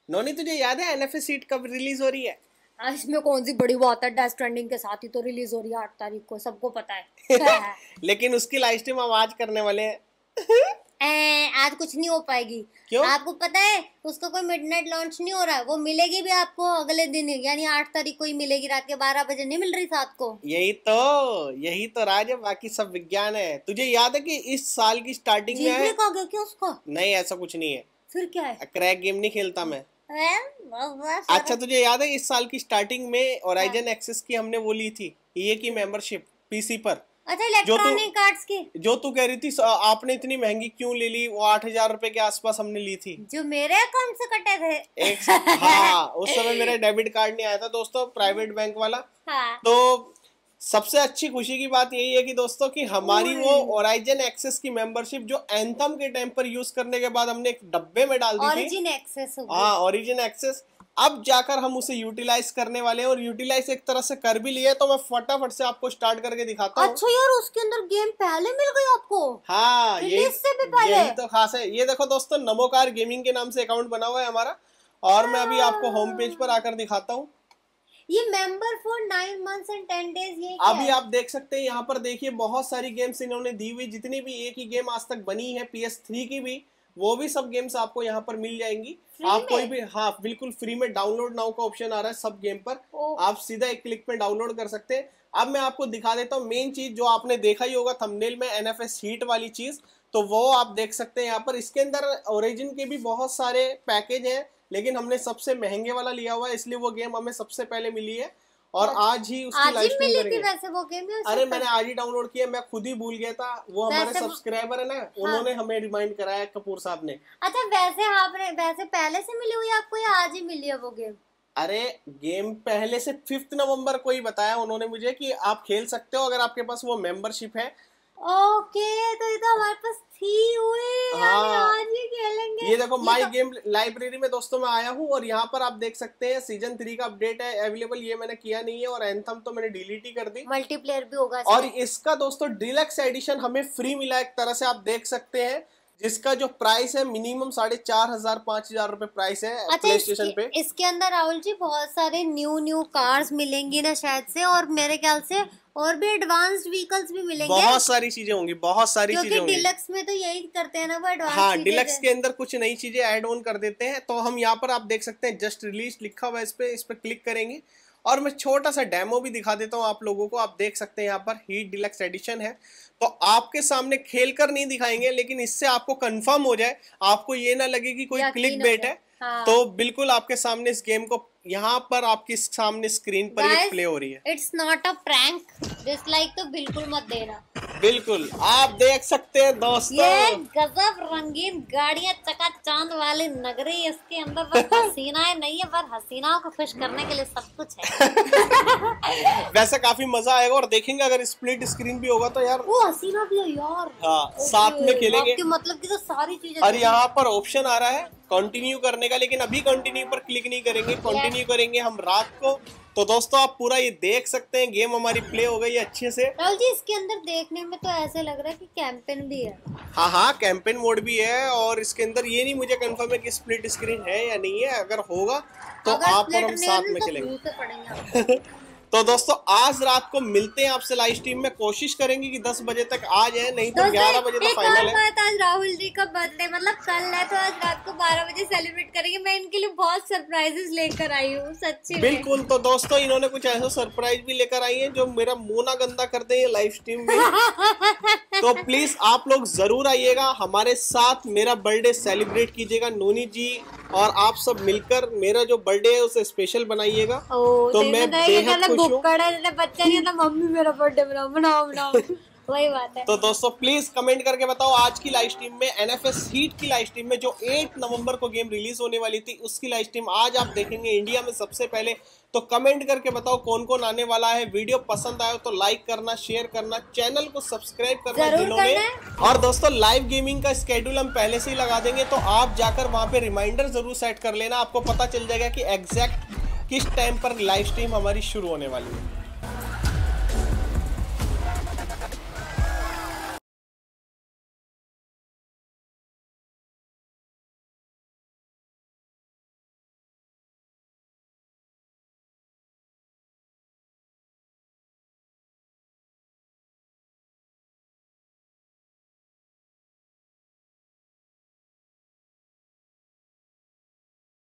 नोनी तुझे याद है एनएफएस सीट कब रिलीज हो रही है? इसमें कौन सी बड़ी बात है, डेथ स्ट्रैंडिंग के साथ ही तो रिलीज हो रही है 8 तारीख को, सबको पता है। लेकिन उसकी लाइव स्ट्रीम हम आज करने वाले हैं। आज कुछ नहीं हो पाएगी। क्यों? आपको पता है उसका कोई मिडनाइट लॉन्च नहीं हो रहा है, वो मिलेगी भी आपको अगले दिन यानी 8 तारीख को ही मिलेगी, रात के 12 बजे नहीं मिल रही साथ को। यही तो राज है, बाकी सब विज्ञान है। तुझे याद है कि इस साल की स्टार्टिंग में है? कहा गया क्या उसका? नहीं ऐसा कुछ नहीं है। फिर क्या है? क्रैक गेम नहीं खेलता मैं। अच्छा तुझे याद है इस साल की स्टार्टिंग में ओराइजन एक्सेस की हमने वो ली थी ईए की मेंबरशिप पीसी पर। अच्छा इलेक्ट्रॉनिक कार्ड्स की जो तू कह रही थी आपने इतनी महंगी क्यों ले ली, वो 8,000 रुपए के आसपास हमने ली थी, जो मेरे अकाउंट से कटे थे। हाँ उस समय मेरा डेबिट कार्ड नहीं आया था दोस्तों, प्राइवेट बैंक वाला। हाँ। तो सबसे अच्छी खुशी की बात यही है कि दोस्तों कि हमारी वो ओराइजन एक्सेस की मेंबरशिप जो एंथम के टाइम पर यूज करने के बाद हमने एक डब्बे में डाल दी थी, ओरिजिन एक्सेस। हाँ ओरिजिन एक्सेस, अब जाकर हम उसे यूटिलाइज करने वाले हैं और यूटिलाइज एक तरह से कर भी लिए। तो मैं फटाफट से आपको स्टार्ट करके दिखाता हूँ। अच्छा यार उसके अंदर गेम पहले मिल गई आपको? हाँ यही तो खास है। ये देखो दोस्तों नमोकार गेमिंग के नाम से अकाउंट बना हुआ है हमारा, और मैं अभी आपको होम पेज पर आकर दिखाता हूँ। ये member for 9 months and 10 days ये अभी आप देख सकते हैं यहाँ पर, देखिए बहुत सारी गेम्स इन्होंने दी हुई, जितनी भी एक ही गेम आज तक बनी है PS3 की भी, वो भी सब गेम्स आपको यहाँ पर मिल जाएंगी। आप कोई भी, हाँ बिल्कुल फ्री में डाउनलोड नाउ का ऑप्शन आ रहा है सब गेम पर, आप सीधा एक क्लिक में डाउनलोड कर सकते हैं। अब मैं आपको दिखा देता हूँ मेन चीज जो आपने देखा ही होगा थंबनेल में, एनएफएस हीट वाली चीज, तो वो आप देख सकते हैं यहाँ पर। इसके अंदर ओरिजिन के भी बहुत सारे पैकेज हैं, लेकिन हमने सबसे महंगे वाला लिया हुआ है, इसलिए वो गेम हमें सबसे पहले मिली है और आज ही उसकी लाइव स्ट्रीम करेंगे। वैसे वो गेम है, अरे मैंने आज ही डाउनलोड किया, मैं खुद ही भूल गया था। वो हमारे सब्सक्राइबर है ना, उन्होंने हमें रिमाइंड कराया, कपूर साहब ने। अच्छा वैसे पहले से मिली हुई आपको या आज ही मिली है वो गेम? अरे गेम पहले से 5 नवंबर को ही बताया उन्होंने मुझे कि आप खेल सकते हो अगर आपके पास वो मेंबरशिप है। ओके तो ये तो हमारे पास थी हुई, आज ही खेलेंगे। ये देखो माई गेम लाइब्रेरी में दोस्तों मैं आया हूँ और यहाँ पर आप देख सकते हैं सीजन 3 का अपडेट है अवेलेबल, ये मैंने किया नहीं है, और एंथम तो मैंने डिलीट ही कर दी। मल्टीप्लेयर भी होगा और इसका दोस्तों डिलक्स एडिशन हमें फ्री मिला एक तरह से, आप देख सकते हैं, जिसका जो प्राइस है मिनिमम 4,500 5,000 रुपए प्राइस है। अच्छा प्ले स्टेशन पे इसके अंदर राहुल जी बहुत सारे न्यू कार्स मिलेंगी ना शायद से, और मेरे ख्याल से और भी एडवांस्ड व्हीकल्स भी मिलेंगे। बहुत सारी चीजें होंगी, बहुत सारी चीजें होंगी। डिलक्स में तो यही करते हैं ना वो एडवांस। हाँ डिलक्स के अंदर कुछ नई चीजें ऐड ऑन कर देते हैं। तो हम यहाँ पर आप देख सकते हैं जस्ट रिलीज लिखा हुआ है, इस पे क्लिक करेंगे और मैं छोटा सा डेमो भी दिखा देता हूँ आप लोगों को। आप देख सकते हैं यहाँ पर हीट डिलक्स एडिशन है, तो आपके सामने खेल कर नहीं दिखाएंगे, लेकिन इससे आपको कंफर्म हो जाए, आपको ये ना लगे कि कोई क्लिक बेट है। हाँ। तो बिल्कुल आपके सामने इस गेम को यहाँ पर आपके सामने स्क्रीन पर ये प्ले हो रही है। It's not a prank, dislike तो बिल्कुल मत देना। बिल्कुल आप देख सकते हैं दोस्तों, ये गजब रंगीन गाड़ियां, चकाचौंध वाली नगरी, इसके अंदर बस हसीनाएं नहीं है, पर हसीनाओं को खुश करने के लिए सब कुछ है। वैसे काफी मजा आएगा, और देखेंगे अगर स्प्लिट स्क्रीन भी होगा तो यार वो हसीना भी है यार। हाँ साथ में खेलेंगे, मतलब की तो सारी चीजें। और यहाँ पर ऑप्शन आ रहा है कंटिन्यू करने का, लेकिन अभी कंटिन्यू पर क्लिक नहीं करेंगे, कंटिन्यू करेंगे हम रात को। तो दोस्तों आप पूरा ये देख सकते हैं, गेम हमारी प्ले हो गई है अच्छे से। राहुल जी इसके अंदर देखने में तो ऐसे लग रहा है कि कैंपेन भी है। हाँ कैंपेन मोड भी है, और इसके अंदर ये नहीं मुझे कंफर्म है कि स्प्लिट स्क्रीन है या नहीं है। अगर होगा तो आप और हम साथ में खेलेंगे। तो दोस्तों आज रात को मिलते हैं आपसे लाइव स्ट्रीम में, कोशिश करेंगे कि 10 बजे तक आ जाए, नहीं तो 11 बजे तो फाइनल है। आज राहुल जी का बर्थडे मतलब कल है, तो आज रात को 12 बजे सेलिब्रेट करेंगे। मैं इनके लिए बहुत सरप्राइजेस लेकर आई हूँ सच्ची। बिल्कुल, तो दोस्तों इन्होंने कुछ ऐसा सरप्राइज भी लेकर आई है जो मेरा मुंह ना गंदा कर दे ये लाइव स्ट्रीम में। तो प्लीज आप लोग जरूर आइएगा हमारे साथ, मेरा बर्थडे सेलिब्रेट कीजिएगा। नोनी जी और आप सब मिलकर मेरा जो बर्थडे है उसे स्पेशल बनाइएगा। तो मैं बेहद खुश हूँ। बच्चा नहीं था, मम्मी मेरा बर्थडे बनाओ वही बात है। तो दोस्तों प्लीज कमेंट करके बताओ आज की लाइव स्ट्रीम में, एनएफएस हीट की लाइव स्ट्रीम में जो 8 नवंबर को गेम रिलीज होने वाली थी, उसकी लाइव स्ट्रीम आज आप देखेंगे इंडिया में सबसे पहले। तो कमेंट करके बताओ कौन कौन आने वाला है। वीडियो पसंद आए तो लाइक करना, शेयर करना, चैनल को सब्सक्राइब करना जिन्होंने में। और दोस्तों लाइव गेमिंग का स्केड्यूल हम पहले से ही लगा देंगे, तो आप जाकर वहां पे रिमाइंडर जरूर सेट कर लेना, आपको पता चल जाएगा कि एग्जैक्ट किस टाइम पर लाइव स्ट्रीम हमारी शुरू होने वाली है।